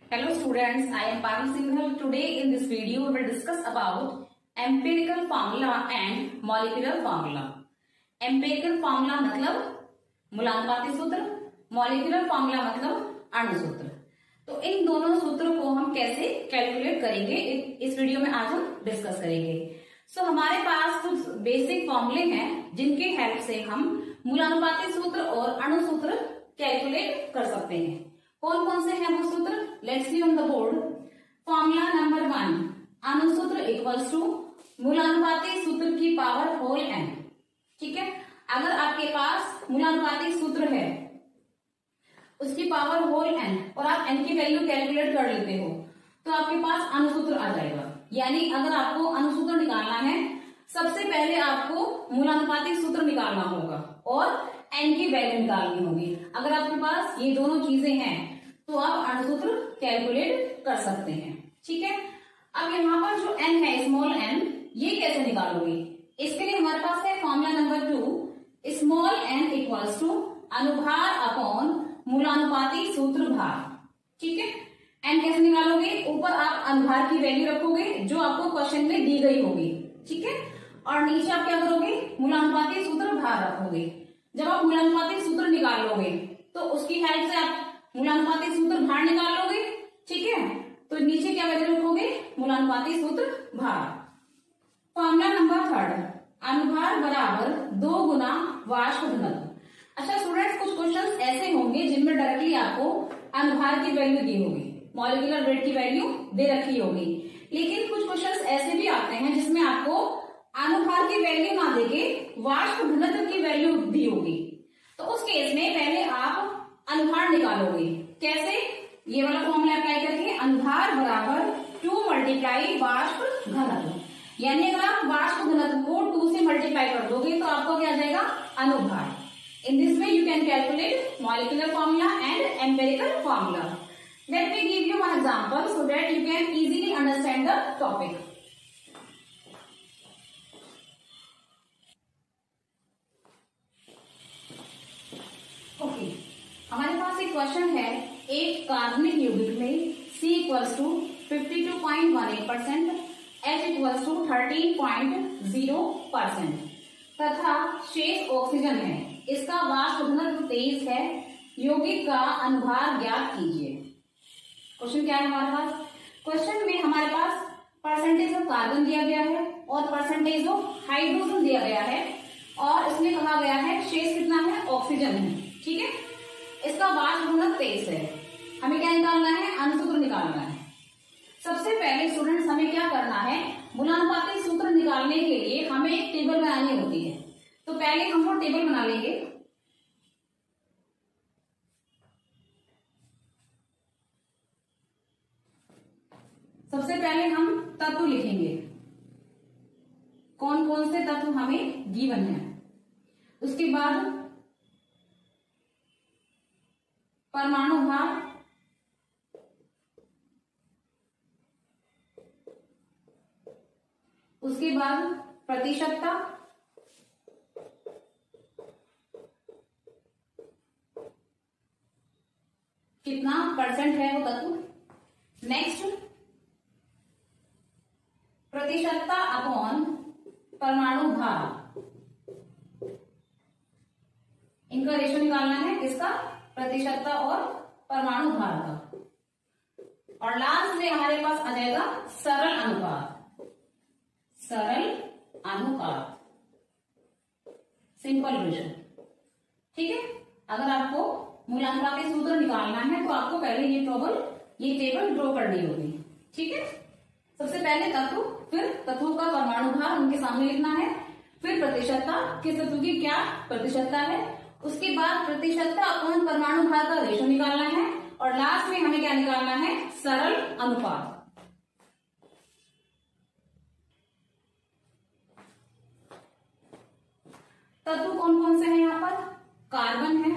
Hello students, I am Parul Singhal. Today in this video we will discuss about empirical formula and molecular formula. Empirical formula मतलब मूलानुपाती सूत्र, molecular formula मतलब अणु सूत्र। तो इन दोनों सूत्रों को हम कैसे कैलकुलेट करेंगे इस वीडियो में आज हम डिस्कस करेंगे। हमारे पास कुछ बेसिक फॉर्मूले हैं जिनके हेल्प से हम मूलानुपाती सूत्र और अणु सूत्र कैलकुलेट कर सकते हैं। कौन कौन से हैं वो सूत्र? Let's see on the board. Formula number 1, अणु सूत्र इक्वल्स टू मूलानुपाती सूत्र की पावर होल n। ठीक है, अगर आपके पास मूलानुपाती सूत्र है उसकी पावर होल n और आप n की वैल्यू कैलकुलेट कर लेते हो तो आपके पास अणु सूत्र आ जाएगा। यानी अगर आपको अणु सूत्र निकालना है सबसे पहले आपको मूलानुपाती सूत्र निकालना होगा और n की वैल्यू निकालनी होगी। अगर आपके पास ये दोनों चीजें हैं तो आप अणु सूत्र कैलकुलेट कर सकते हैं। ठीक है, अब यहाँ पर जो n है स्मॉल n, ये कैसे निकालोगे? इसके लिए हमारे पास है formula number 2, small n equals to अनुभार अपॉन मूलानुपाती सूत्र भार। ठीक है, n कैसे निकालोगे? ऊपर आप अनुभार की वैल्यू रखोगे जो आपको क्वेश्चन में दी गई होगी। ठीक है, और नीचे आप क्या करोगे? मूलानुपाती सूत्र भार रखोगे। जब आप मूलानुपाती सूत्र निकाल लोगे तो उसकी हेल्प से आप मूलानुपाती सूत्र भार निकाल लोगे। ठीक है, तो नीचे क्या वैल्यू रखोगे? मूलानुपाती सूत्र भार। फॉर्मूला नंबर 3, अनुभार बराबर 2 गुना वाष्प घनत्व। अच्छा स्टूडेंट्स, कुछ क्वेश्चंस ऐसे होंगे जिनमें डायरेक्टली आपको अनुभार की वैल्यू दी होगी, मॉलिक्यूलर वेट की वैल्यू दे रखी होगी, लेकिन कुछ क्वेश्चंस ऐसे भी आते हैं जिसमें आपको अनुभार की वैल्यू ना देके वाष्प घनत्व की वैल्यू दी होगी। तो उस केस में पहले आप अनुभार निकालोगे। कैसे? ये वाला फॉर्मूला अप्लाई करके अनुभार बराबर 2 मल्टीप्लाई वाष्प घनत्व। यानी अगर आप वाष्प घनत्व को 2 से मल्टीप्लाई कर दोगे तो आपको क्या आ जाएगा? अनुभार। In this way you can calculate molecular formula and empirical formula. Let me give you one example so that you can easily understand the topic. हमारे पास एक क्वेश्चन है, एक कार्बनिक यौगिक में C equals to 52.18%, H equals to 13.0% तथा शेष ऑक्सीजन है। इसका वाष्प घनत्व 23 है। यौगिक का अनुभार ज्ञात कीजिए। क्वेश्चन क्या है हमारे पास? क्वेश्चन में हमारे पास परसेंटेज ऑफ कार्बन दिया गया है और परसेंटेज ऑफ हाइड्रोजन दिया गया है और इसमें कहा गया है शेष कितना है? ऑक्सीजन है। ठीक है, इसका वाष्प घनत्व 23 है। हमें क्या निकालना है? अणु सूत्र निकालना है। सबसे पहले स्टूडेंट्स हमें क्या करना है? मूलानुपाती सूत्र निकालने के लिए हमें एक टेबल बनानी होती है। तो पहले हम वो टेबल बना लेंगे। सबसे पहले हम तत्व लिखेंगे, कौन कौन से तत्व हमें गिवन है। उसके बाद परमाणु भार, उसके बाद प्रतिशतता, कितना परसेंट है वो तत्व। नेक्स्ट प्रतिशतता अपॉन परमाणु भार, इनका रेशो निकालना है। किसका? प्रतिशतता और परमाणु भार का। और लास्ट में हमारे पास आ जाएगा सरल अनुपात। सरल अनुपात, सिंपल रेशो। ठीक है, अगर आपको मूलानुपाती सूत्र निकालना है तो आपको पहले ये टेबल ड्रॉ करनी होगी। ठीक है, सबसे पहले तत्व, फिर तत्वों का परमाणु भार उनके सामने लिखना है, फिर प्रतिशतता, किस तत्व की क्या प्रतिशतता है, उसके बाद प्रतिशतता अपॉन परमाणु भार का रेशो निकालना है और लास्ट में हमें क्या निकालना है? सरल अनुपात। तत्व कौन कौन से हैं यहाँ पर? कार्बन है,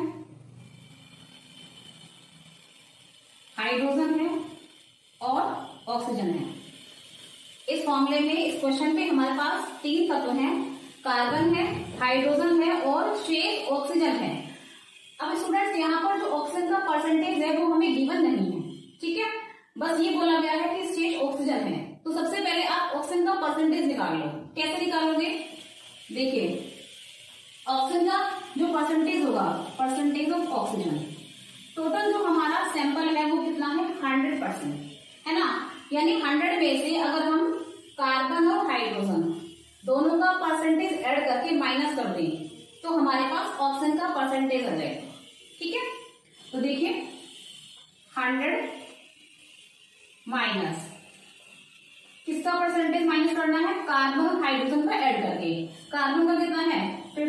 हाइड्रोजन है और ऑक्सीजन है। इस फॉर्मूले में, इस क्वेश्चन में हमारे पास 3 तत्व हैं, कार्बन है, हाइड्रोजन है और शेष ऑक्सीजन है। अब स्टूडेंट्स यहाँ पर जो ऑक्सीजन का परसेंटेज है वो हमें गिवन नहीं है। ठीक है, बस ये बोला गया है कि स्टेज ऑक्सीजन है। तो सबसे पहले आप ऑक्सीजन का परसेंटेज निकाल लो। कैसे निकालोगे? देखिए, ऑक्सीजन का जो परसेंटेज होगा, परसेंटेज ऑफ ऑक्सीजन, टोटल जो हमारा सैंपल है वो कितना है? 100% है ना। यानी 100 में से अगर हम कार्बन और हाइड्रोजन दोनों का परसेंटेज ऐड करके माइनस कर दें तो हमारे पास ऑक्सीजन का परसेंटेज आ जाएगा। ठीक है, तो देखिए 100 माइनस किसका परसेंटेज माइनस करना है? कार्बन और हाइड्रोजन का ऐड करके। कार्बन का कितना है?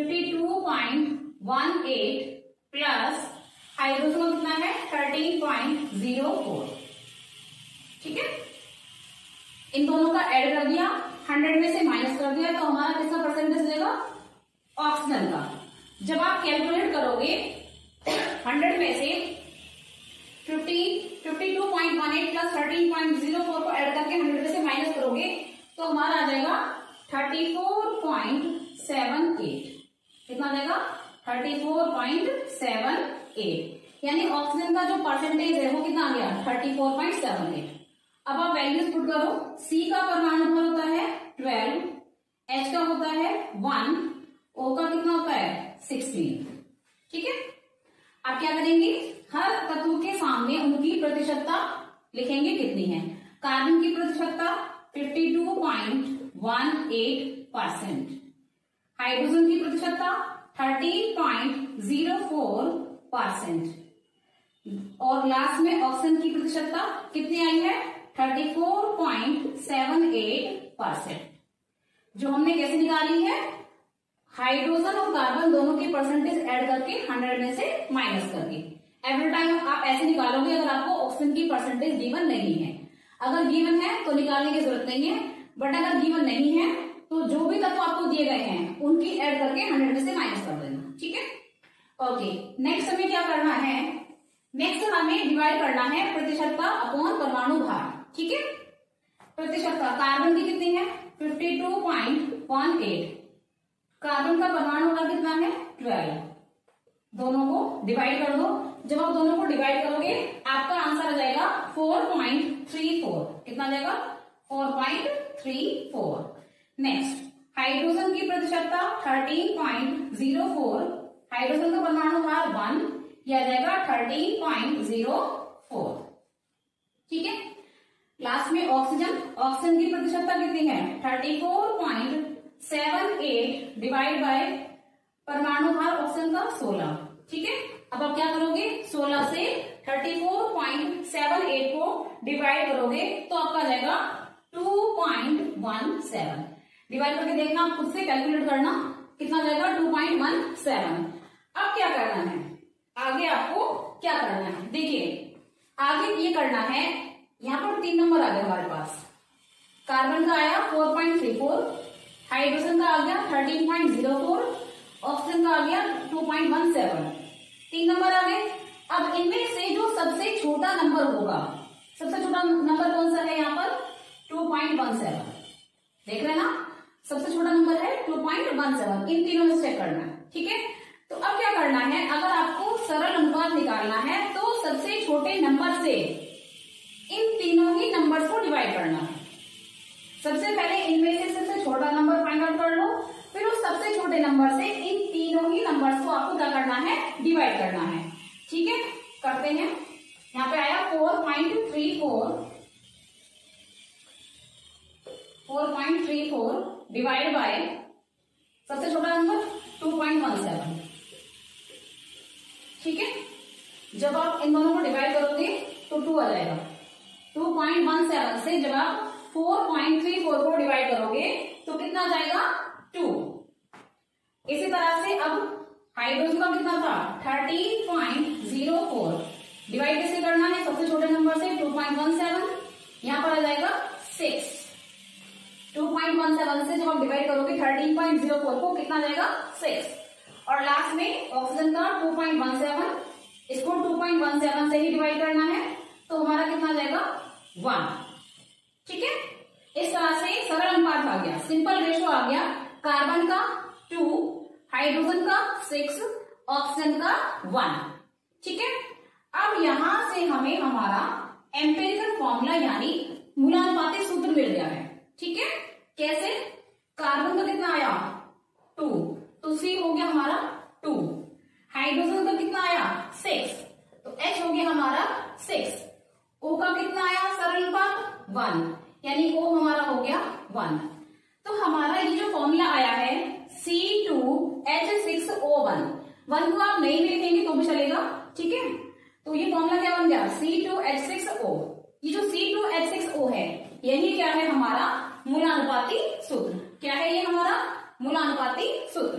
52.18 प्लस हाइड्रोजन का कितना है? 13.04। ठीक है, इन दोनों का ऐड कर दिया, 100 में से माइनस कर दिया, तो हमारा किसका परसेंटेज देगा? ऑक्सीजन का। जब आप कैलकुलेट करोगे 100 में से 52.18 प्लस 13.04 को ऐड करके 100 में से माइनस करोगे तो हमारा आ जाएगा 34.78। कितना आ जाएगा? 34.78। यानी ऑक्सीजन का जो परसेंटेज है वो कितना आ गया? 34.78। अब आप वैल्यूज पुट करो। सी का परमाणु भार होता है 12, H का होता है 1, O का कितना होता है? 16। ठीक है, आप क्या करेंगे? हर तत्व के सामने उनकी प्रतिशतता लिखेंगे कितनी है। कार्बन की प्रतिशतता 52.18%, हाइड्रोजन की प्रतिशतता 13.04% और लास्ट में ऑक्सीजन की प्रतिशतता कितनी आई है? 34.78%। जो हमने कैसे निकाली है? हाइड्रोजन और कार्बन दोनों की परसेंटेज ऐड करके 100 में से माइनस करके। एवरी टाइम आप ऐसे निकालोगे अगर आपको ऑक्सीजन की परसेंटेज गिवन नहीं है। अगर गिवन है तो निकालने की जरूरत नहीं है, बट अगर गिवन नहीं है तो जो भी तत्व आपको दिए गए हैं उनकी ऐड करके 100 में से माइनस कर देना। ठीक है, ओके। नेक्स्ट हमें क्या करना है? नेक्स्ट हमें डिवाइड करना है प्रतिशतता अपॉन परमाणु भार। ठीक है, प्रतिशतता कार्बन की कितनी है? 52.18। कार्बन का परमाणु भार कितना है? 12। दोनों को डिवाइड कर दो। जब आप दोनों को डिवाइड करोगे आपका आंसर आ जाएगा 4.34। कितना आ जाएगा? 4.34। नेक्स्ट, हाइड्रोजन की प्रतिशतता 13.04। हाइड्रोजन का परमाणु भार 1, यह आ जाएगा 13.04। ठीक है, लास्ट में ऑक्सीजन। ऑक्सीजन की प्रतिशतता कितनी है? 34.78 डिवाइड बाय परमाणु भार ऑक्सीजन का 16। ठीक है, अब आप क्या करोगे? 16 से 34.78 को डिवाइड करोगे तो आपका आ जाएगा 2.17। डिवाइड करके देखना, आप खुद से कैलकुलेट करना कितना आ जाएगा? 2.17। अब क्या करना है? आगे आपको क्या करना है? देखिए, आगे ये करना है, यहाँ पर 3 नंबर आ गया हमारे पास। कार्बन का आया 4.34, हाइड्रोजन का आ गया 13.04, ऑक्सीजन का आ गया 2.17। 3 नंबर आ गए। अब इनमें से जो सबसे छोटा नंबर होगा, सबसे छोटा नंबर कौन सा है यहाँ पर? 2.17। देख रहे हैं ना, सबसे छोटा नंबर है 2.17। इन तीनों में चेक करना है। ठीक है, तो अब क्या करना है? अगर आपको सरल अनुपात निकालना है तो सबसे छोटे नंबर से इन तीनों ही नंबर्स को डिवाइड करना है। सबसे पहले इनमें से सबसे छोटा नंबर फाइंड आउट कर लो, फिर उस सबसे छोटे नंबर से इन तीनों ही नंबर्स को आपको क्या करना है? डिवाइड करना है। ठीक है, करते हैं। यहाँ पे आया 4.34 डिवाइड बाय सबसे छोटा नंबर 2.17। ठीक है, जब आप इन दोनों को डिवाइड करोगे तो 2 आ जाएगा। 2.17 से जब आप 4.34 को डिवाइड करोगे तो कितना आ जाएगा? 2। इसी तरह से अब हाइड्रोजन का कितना था? 13.04। डिवाइड कैसे करना है? सबसे छोटे नंबर से 2.17, यहां पर आ जाएगा 6। 2.17 से जब आप डिवाइड करोगे 13.04 को कितना आ जाएगा? 6। और लास्ट में ऑक्सीजन का 2.17, इसको 2.17 से ही डिवाइड करना है तो हमारा कितना आ जाएगा? 1। ठीक है, इस तरह से सरल अनुपात आ गया, सिंपल रेशो आ गया। कार्बन का 2, हाइड्रोजन का 6, ऑक्सीजन का 1। ठीक है, अब यहां से हमें हमारा एम्पिरिकल फॉर्मूला यानी मूलानुपाती सूत्र मिल गया है। ठीक है, कैसे? कार्बन का कितना आया 2, तो सी हो गया हमारा 2। हाइड्रोजन का कितना आया 6, तो H हो गया हमारा 6। O का कितना आया सरल अनुपात 1, यानी O हमारा हो गया 1। तो हमारा ये जो फॉर्मूला आया है C2H6O1, 1 को आप नहीं भी लिखेंगे तो भी चलेगा। ठीक है, तो ये फॉर्मूला क्या बन गया C2H6O। ये जो C2H6O है यही क्या है हमारा मूलानुपाती सूत्र। क्या है ये हमारा मूलानुपाती सूत्र।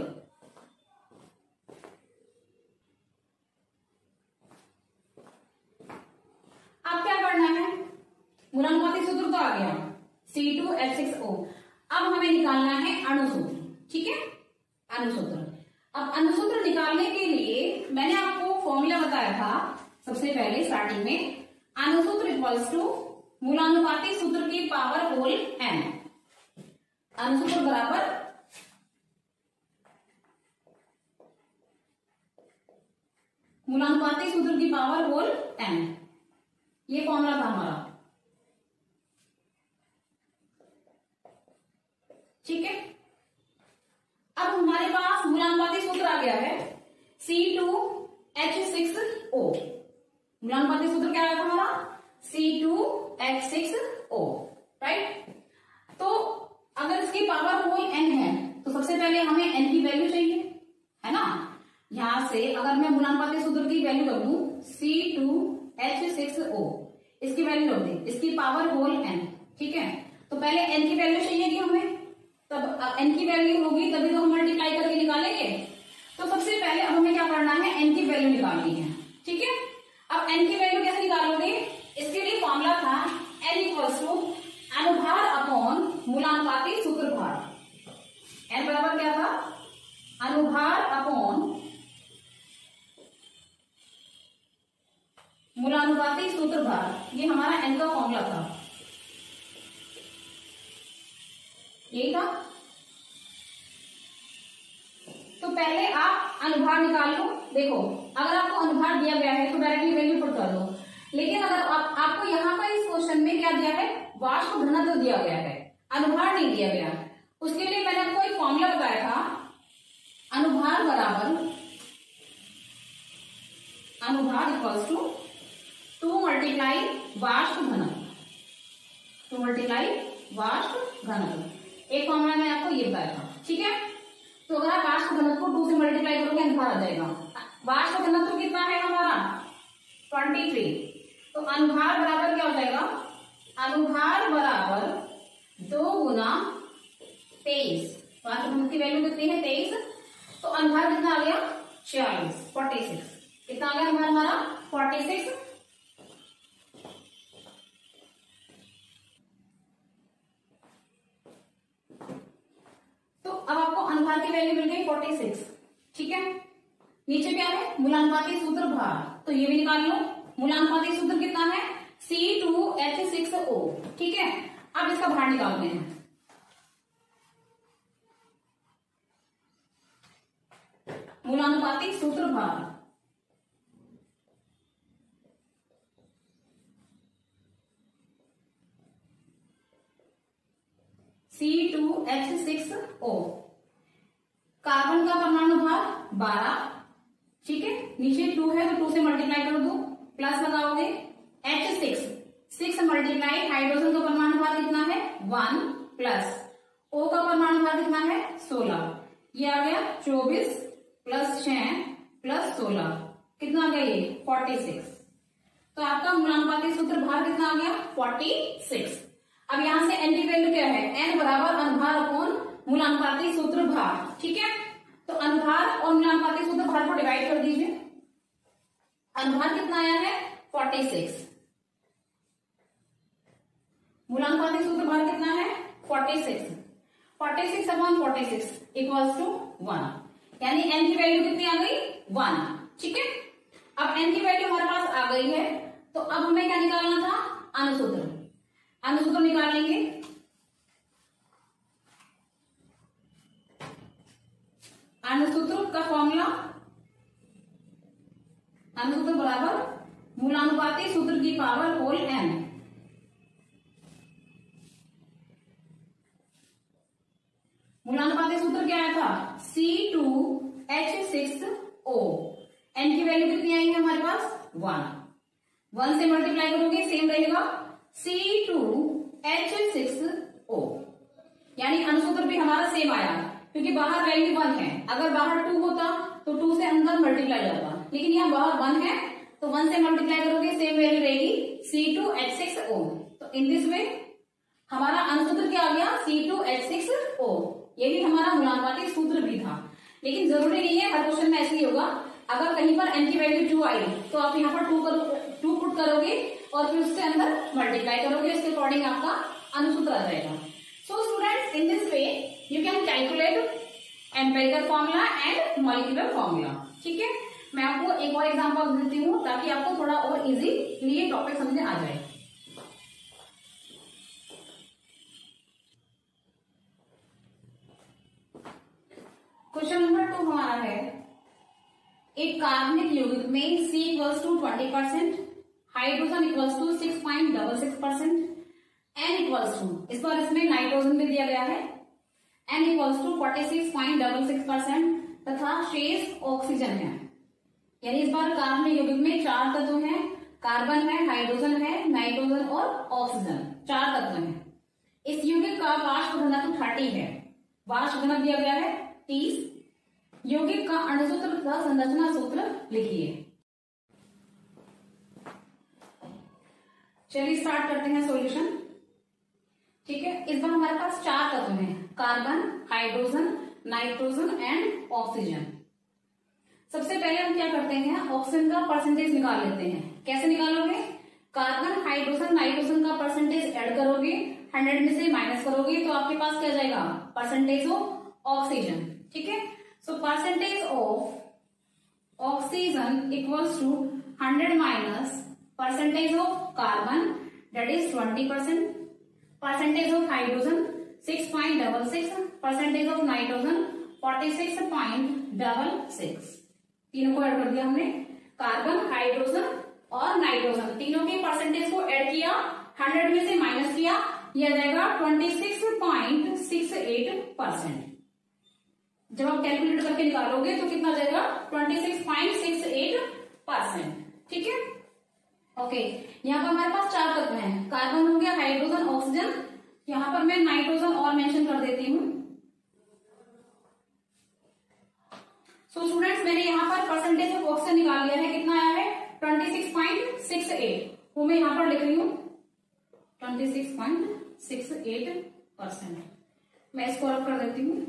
अब क्या करना है, मूलानुपाती सूत्र तो आ गया C2H6O। अब हमें निकालना है अणुसूत्र। ठीक है, अणुसूत्र। अब अणुसूत्र निकालने के लिए मैंने आपको फॉर्मूला बताया था सबसे पहले स्टार्टिंग में, अणुसूत्र इक्वल्स टू मूलानुपाती सूत्र की पावर होल n। अणुसूत्र बराबर मूलानुपाती सूत्र की पावर होल n, ये फॉर्मूला था हमारा। ठीक है, अब हमारे पास मूलानुपाती सूत्र आ गया है C2H6O। मूलानुपाती सूत्र क्या आया था हमारा C2H6O, राइट। तो अगर इसकी पावर होल n है तो सबसे पहले हमें n की वैल्यू चाहिए, है ना। यहां से अगर मैं मूलानुपाती सूत्र की वैल्यू रख दूं C2H6O, इसकी वैल्यू रख दी, इसकी पावर होल n। ठीक है, तो पहले n की वैल्यू चाहिए कि हमें, तब n की वैल्यू होगी तभी तो हम मल्टीप्लाई करके निकालेंगे। तो सबसे पहले अब हमें क्या करना है, n की वैल्यू निकालनी है। ठीक है, अब n की वैल्यू कैसे निकालोगे, इसके लिए फॉर्मूला था n इक्वल्स टू अनुभार अपॉन मूलानुपाती सूत्रभार। n बराबर क्या था, अनुभार अपॉन मूलानुपाती सूत्रभार। ये हमारा n का फॉर्मूला था, यही था। तो पहले आप अनुभार निकाल लो। देखो, अगर आपको अनुभार दिया गया है तो डायरेक्टली वैल्यू पुट कर दो, लेकिन अगर आपको यहाँ पर इस क्वेश्चन में क्या दिया है, वाष्प घनत्व दिया गया है, अनुभार नहीं दिया गया। उसके लिए मैंने आपको एक फॉर्मूला बताया था, अनुभार बराबर अनुभार इक्वल्स टू 2 मल्टीप्लाई वाष्प घनत्व, 2 मल्टीप्लाई वाष्प घनत्व। एक फॉर्मूला मैंने आपको ये बताया था। ठीक है, तो अगर आप वाष्प घनत्व को 2 से मल्टीप्लाई करोगे अनुभार आ जाएगा। वाष्प घनत्व कितना है हमारा 23, तो अनुभार बराबर क्या हो जाएगा, अनुभार बराबर 2 गुना 23। वाष्प घनत्व की वैल्यू कितनी है 23, तो अनुभार कितना आ गया 46। कितना आ गया अनुभार हमारा 46। तो अब आपको अनुभार की वैल्यू मिल गई 46। ठीक है, नीचे क्या है मूलानुपाती सूत्र भार, तो ये भी निकाल लो। मूलानुपाती सूत्र कितना है C2H6O। ठीक है, अब इसका भार निकालते हैं। मूलानुपाती सूत्र भार, C2H6O। कार्बन का परमाणु भार 12। ठीक है, नीचे 2 है तो 2 से मल्टीप्लाई कर दो, प्लस लगाओगे H6, 6 मल्टीप्लाई हाइड्रोजन का परमाणु भार कितना है 1, प्लस O का परमाणु भार कितना है 16। ये आ गया 24 प्लस 6 प्लस 16, कितना आ गया ये 46। तो आपका मूलानुपाती सूत्र भार कितना आ गया 46। अब यहां से n की वैल्यू क्या है, n बराबर अनुभार अपॉन मूलानुपाती सूत्र भार। ठीक है, तो अनुभार और मूलानुपाती सूत्र भार को डिवाइड कर दीजिए। अनुभार कितना आया है 46, मूलानुपाती सूत्र भार कितना है 46। 46 अपॉन 46 इक्वल्स टू 1, यानी n की वैल्यू कितनी आ गई 1। ठीक है, अब n की वैल्यू हमारे पास आ गई है, तो अब हमें क्या निकालना था, अणुसूत्र। अणुसूत्र निकाल लेंगे। अणुसूत्र का फॉर्मूला, अणुसूत्र बराबर मूलानुपाती सूत्र की पावर होल n। मूलानुपाती सूत्र क्या आया था? C2H6O। n की वैल्यू कितनी आई है हमारे पास? 1। 1 से मल्टीप्लाई करोगे सेम रहेगा C2H6O, यानी अनुसूत्र भी हमारा सेम आया क्योंकि बाहर वैल्यू 1 है। अगर बाहर 2 होता तो 2 से अंदर मल्टीप्लाई जाता, लेकिन यहाँ बाहर 1 है तो 1 से मल्टीप्लाई करोगे सेम वैल्यू रहेगी C2H6O। तो इन दिस वे हमारा अनुसूत्र क्या आ गया? C2H6O। ये भी हमारा मूलानुपाती सूत्र भी था, लेकिन जरूरी नहीं है हर क्वेश्चन में ऐसे ही होगा। अगर कहीं पर n की वैल्यू 2 आई तो आप यहाँ पर 2 पुट करोगे और फिर उससे अंदर मल्टीप्लाई करोगे, इसके अकॉर्डिंग आपका अनुसूत्र आ जाएगा। So students, in this way you can calculate empirical formula and molecular formula. ठीक है, मैं आपको एक और एग्जांपल देती हूँ ताकि आपको थोड़ा और इजीली ये टॉपिक समझ में आ जाए। क्वेश्चन नंबर 2 हमारा है, एक कार्बनिक यौगिक में C equals to 20%, hydrogen equals to 6.66%, N equals to, इस बार इसमें नाइट्रोजन भी दिया गया है, N इक्वल्स टू 46.66% तथा शेष ऑक्सीजन है। यानी इस बार कार्बनिक यौगिक में 4 तत्व हैं, कार्बन है, हाइड्रोजन है, नाइट्रोजन और ऑक्सीजन, 4 तत्व हैं। इस यौगिक का वाष्प घनत्व 30 है, वाष्प घनत्व दिया गया है 30। यौगिक का अणुसूत्र तथा संरचना सूत्र लिखिए। चलिए स्टार्ट करते हैं सॉल्यूशन। ठीक है, इस बार हमारे पास 4 तत्व हैं, carbon, hydrogen, nitrogen and oxygen. सबसे पहले हम क्या करते हैं, ऑक्सीजन का परसेंटेज निकाल लेते हैं। कैसे निकालोगे? कार्बन, हाइड्रोजन, नाइट्रोजन का परसेंटेज ऐड करोगे, 100 में से माइनस करोगे तो आपके पास क्या जाएगा? Percentage of oxygen. ठीक है, so percentage of oxygen equals to 100 minus percentage of carbon that is 20%, percentage of hydrogen 6.66, percentage of nitrogen 46.66। तीनों को ऐड कर दिया हमने, कार्बन, हाइड्रोजन और नाइट्रोजन, तीनों के परसेंटेज को ऐड किया, 100 में से माइनस किया, यह आ जाएगा 26.68%। जब आप कैलकुलेट करके निकालोगे तो कितना जाएगा? 26.68%। ठीक है, ओके। यहाँ पर हमारे पास 4 तत्व हैं, कार्बन हो गया, हाइड्रोजन, ऑक्सीजन। यहाँ पर मैं नाइट्रोजन और मेंशन कर देती हूँ। सो स्टूडेंट्स, मैंने यहाँ पर परसेंटेज ऑफ ऑक्सीजन निकाल लिया है, कितना आया है? 26.68, वो मैं यहाँ पर लिख रही हूँ 26.68%। मैं इसको रख कर देती हूँ।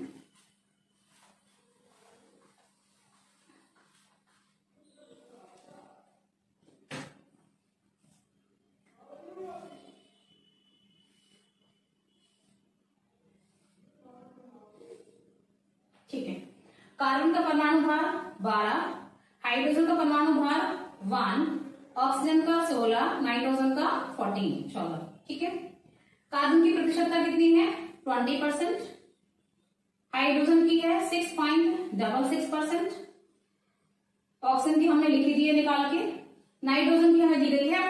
ठीक है, कार्बन का परमाणु भार 12, हाइड्रोजन का परमाणु भार 1, ऑक्सीजन का 16, नाइट्रोजन का 14। ठीक है, कार्बन की प्रतिशतता कितनी है? 20%, हाइड्रोजन की है 6.66%, ऑक्सीजन की हमने लिखी दी है निकाल के, नाइट्रोजन की हमें दी गई है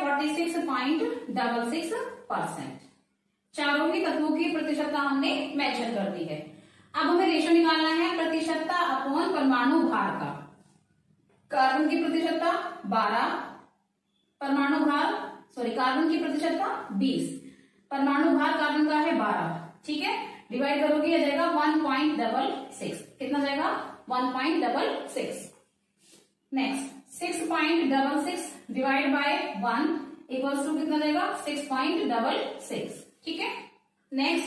46.66%। चारों ही तत्वों की प्रतिशतता हमने मेंशन कर दी है। अब हमें रेशो निकालना है प्रतिशतता अपॉन परमाणु भार का। कार्बन की प्रतिशतता 12, परमाणु भार कार्बन की प्रतिशतता 20, परमाणु भार कार्बन का है 12। ठीक है, डिवाइड करोगे आ जाएगा 1.66। कितना जाएगा? 1.66। Next 6.66 divide by 1 equals to कितना जाएगा? 6.66। ठीक है, नेक्स्ट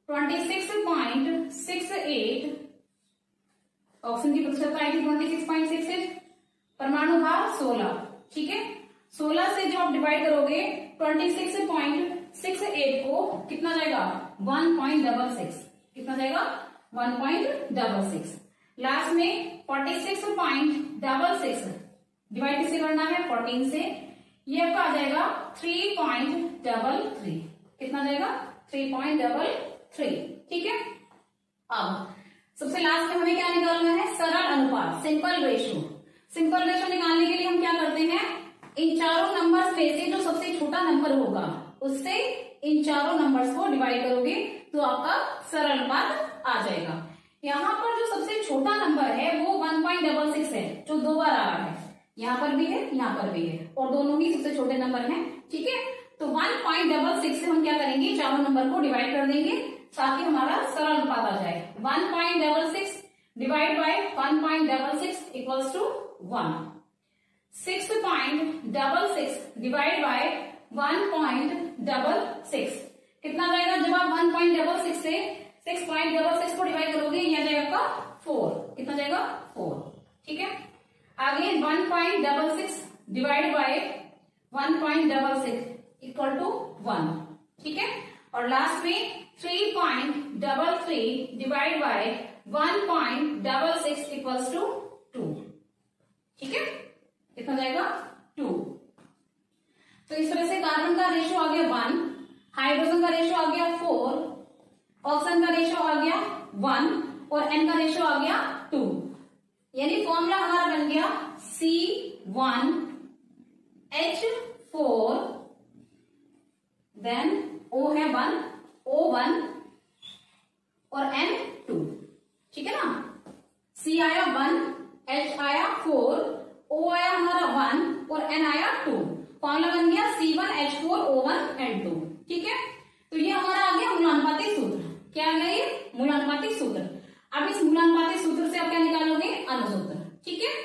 26.68, ऑक्सीजन की प्रतिशतता आई थी 26.68, परमाणु भार 16। ठीक है, 16 से जो आप डिवाइड करोगे 26.68 को कितना जाएगा? 1.66। कितना जाएगा? 1.66। लास्ट में 46.66 डिवाइड किससे करना है? 14 से, ये आपका आ जाएगा 3.33। कितना जाएगा? 3.33। ठीक है, अब सबसे लास्ट में हमें क्या निकालना है? सरल अनुपात, सिंपल रेशियो। सिंपल रेशियो निकालने के लिए हम क्या करते हैं? इन चारों सबसे छोटा नंबर होगा उससे इन चारों नंबर्स को डिवाइड करोगे तो आपका सरल अनुपात आ जाएगा। यहाँ पर जो सबसे छोटा नंबर है वो 1.66 है, जो 2 बार आ रहा है, यहाँ पर भी है, यहाँ पर भी है, और दोनों ही सबसे छोटे नंबर हैं। ठीक है, तो 1.66 से हम क्या करेंगे, चारों नंबर को डिवाइड कर देंगे ताकि हमारा सरल अनुपात आ जाए। 1.66 divide by 1.66 equals to 1। 6.66 divide by 1.66 कितना जाएगा? जब आप 1.66 से 6.66 को डिवाइड करोगे यह जाएगा आपका 4। कितना जाएगा? 4। ठीक है, आगे 1.66 डिवाइड बाय 1.66 इक्वल टू 1। ठीक है, और लास्ट में 3.33 डिवाइड बाय 1.66 इक्वल्स टू 2। ठीक है, कितना जाएगा? 2। तो इस तरह से कार्बन का रेशियो आ गया 1, हाइड्रोजन का रेशियो आ गया 4, ऑक्सीजन का रेशियो आ गया 1 और एन का रेशियो आ गया 2। यानी फॉर्मूला हमारा बन गया C1H4 देन O है 1, O1 और N2। ठीक है ना, C आया 1, H आया 4, O आया हमारा 1 और N आया 2। फॉर्मूला बन गया C1H4 O1 N2। ठीक है, तो ये हमारा आ गया मूलानुपाती सूत्र। क्या आ गया ये? मूलानुपाती सूत्र। अब इस मूलानुपाती सूत्र से आप क्या निकालोगे? अनुसूत्र। ठीक है,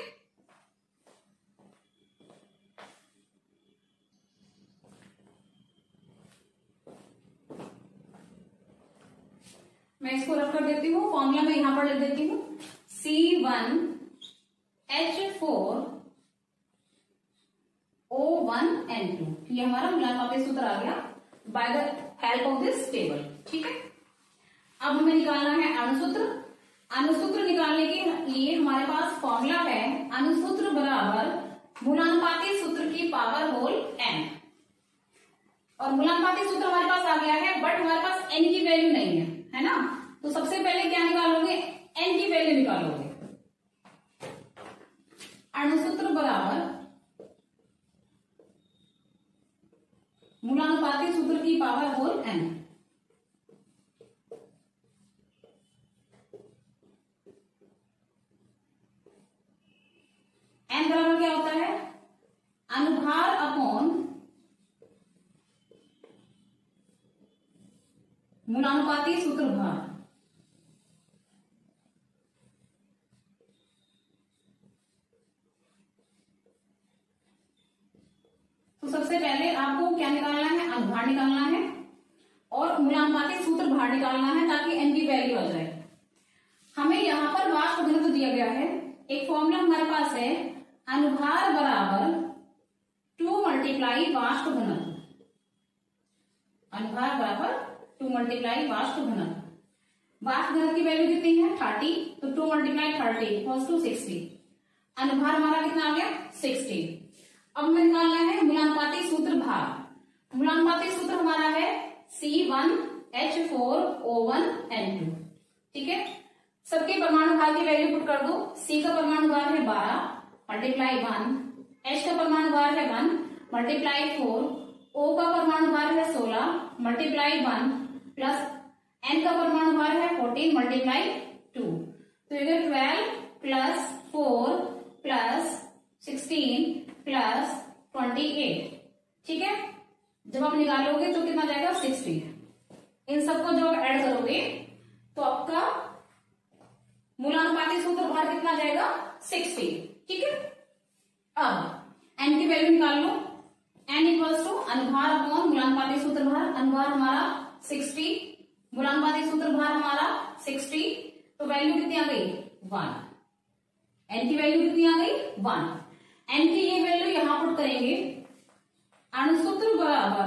मैं इसको रख कर देती हूँ, फॉर्मूला मैं यहां पर लिख देती हूँ C1H4 O1 N2। ये हमारा मूलानुपाती सूत्र आ गया by the help of this table. ठीक है, अब हमें निकालना है अणुसूत्र। अणुसूत्र निकालने के लिए हमारे पास फॉर्मूला है अणुसूत्र बराबर मूलानुपाती सूत्र की पावर होल n। और मूलानुपाती सूत्र हमारे पास आ गया है, बट हमारे पास n की वैल्यू नहीं है ना, तो सबसे पहले क्या निकालोगे? n की वैल्यू निकालोगे। अणुसूत्र बराबर मूलानुपाती सूत्र की पावर होल n। n बराबर क्या होता है? अनुभार अपॉन मूलानुपाती सूत्र भार। तो सबसे पहले आपको क्या निकालना है? अनुभार निकालना है और मूलानुपाती सूत्र भार निकालना है ताकि n की वैल्यू आ जाए। हमें यहां पर वाष्प घनत्व दिया गया है, एक फॉर्मूला हमारे पास है अनुभार बराबर 2 मल्टीप्लाई वाष्प घनत्व। अनुभार बराबर 2 मल्टीप्लाई वाष्प घनत्व। वाष्प घनत्व की वैल्यू कितनी है? 30, तो 2 मल्टीप्लाई 30 इक्वल्स टू 60। अनुभार हमारा कितना आ गया? 60। अब हमें निकालना है मूलानुपाती सूत्र भार। मूलानुपाती सूत्र हमारा है C1H4 O1 N2। ठीक है, सबके परमाणु भार की वैल्यू पुट कर दो। C का परमाणु भार है 12 मल्टीप्लाई 1, H का परमाणु भार है 1 मल्टीप्लाई 4, O का परमाणु भार है 16 मल्टीप्लाई 1 प्लस N का परमाणु भार है 14 मल्टीप्लाई 2। तो ये 12 प्लस 4 प्लस 16 प्लस 28। ठीक है, जब आप निकालोगे तो कितना जाएगा? 60। इन सबको जब आप ऐड करोगे तो आपका मूलानुपाती सूत्र भार कितना जाएगा? 60। ठीक है, अब n की वैल्यू निकाल लो। n इक्वल्स टू अनुभार अपॉन मूलानुपाती सूत्र भार। अनुभार हमारा 60, मूलानुपाती सूत्र भार हमारा 60, तो वैल्यू कितनी आ गई? 1। n की वैल्यू कितनी आ गई? 1। n की ये वैल्यू यहां पुट करेंगे। अणुसूत्र बराबर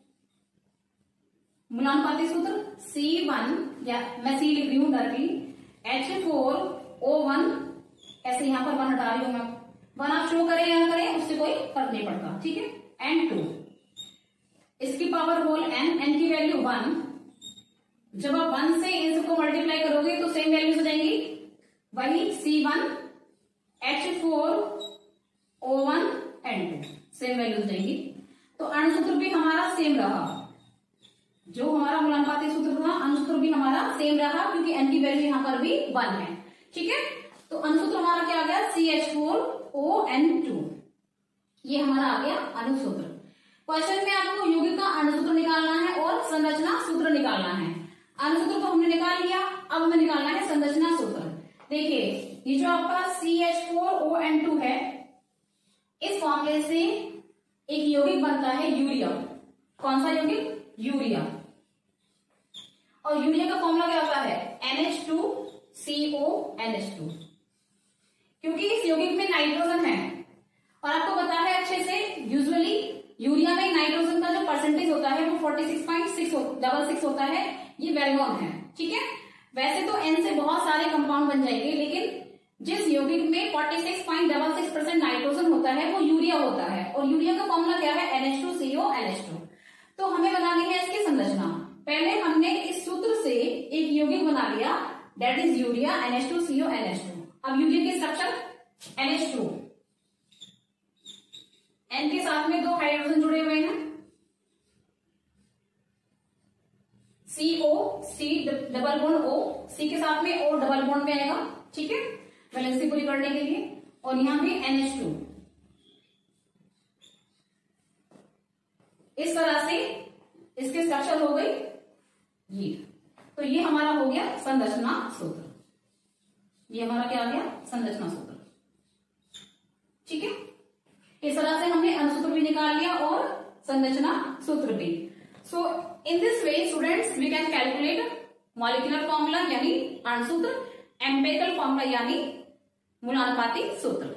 मूलानुपाती सूत्र C1, या मैं C लिख रही हूं डायरेक्टली, H4 O1, ऐसे यहां पर 1 हटा रही हूं मैं। 1 आप शो करें या ना करें उससे कोई फर्क नहीं पड़ता। ठीक है, N2 इसकी पावर होल n, n की वैल्यू 1। जब आप 1 से इन सबको मल्टीप्लाई करोगे तो सेम वैल्यूज हो जाएंगी, वही C1 H4 O1 N2 same values देंगी। तो अणुसूत्र भी हमारा सेम रहा, जो हमारा मूलानुपाती सूत्र था अणुसूत्र भी हमारा सेम रहा, क्योंकि n की वैल्यू यहाँ पर भी 1 है। ठीक है, तो अणुसूत्र हमारा क्या आ गया, CH4ON2, ये हमारा आ गया अणुसूत्र। क्वेश्चन में आपको यौगिक का अणुसूत्र निकालना है और संरचना सूत्र निकालना है। अणुसूत्र तो हमने निकाल लिया, अब हमें निकालना है संरचना सूत्र। देखिए ये जो आपका CH4ON2 है, इस फॉर्मूले से एक यौगिक बनता है यूरिया। कौन सा यौगिक, यूरिया। और यूरिया का फॉर्मूला क्या होता है, NH2CONH2। क्योंकि इस यौगिक में नाइट्रोजन है और आपको पता है अच्छे से, यूजुअली यूरिया में नाइट्रोजन का जो परसेंटेज होता है वो 46.66 होता है, ये वेल नोन है। ठीक है, वैसे तो N से बहुत सारे कंपाउंड बन जाएंगे, लेकिन जिस यौगिक में 46.66% नाइट्रोजन होता है वो यूरिया होता है, और यूरिया का फॉर्मूला क्या है, NH2CONH2। तो हमें बनानी है इसकी संरचना। पहले हमने इस सूत्र से एक यौगिक बना लिया, दैट इज यूरिया, NH2CONH2। अब यूरिया की स्ट्रक्चर NH2, N के साथ में 2 हाइड्रोजन जुड़े हुए हैं, CO, C double bond O, C के साथ में O डबल बॉन्ड में आएगा। ठीक है, वैलेंसी पूरी करने के लिए, और यहां भी NH2। इस तरह से इसकी स्ट्रक्चर हो गई ये। तो ये हमारा हो गया संरचना सूत्र, ये हमारा क्या आ गया, संरचना सूत्र। ठीक है, इस तरह से हमने अणुसूत्र भी निकाल लिया और संरचना सूत्र भी। So in this way students we can calculate molecular formula यानी अणुसूत्र, एम्पिरिकल फॉर्मूला यानी मूलानुपाती सूत्र।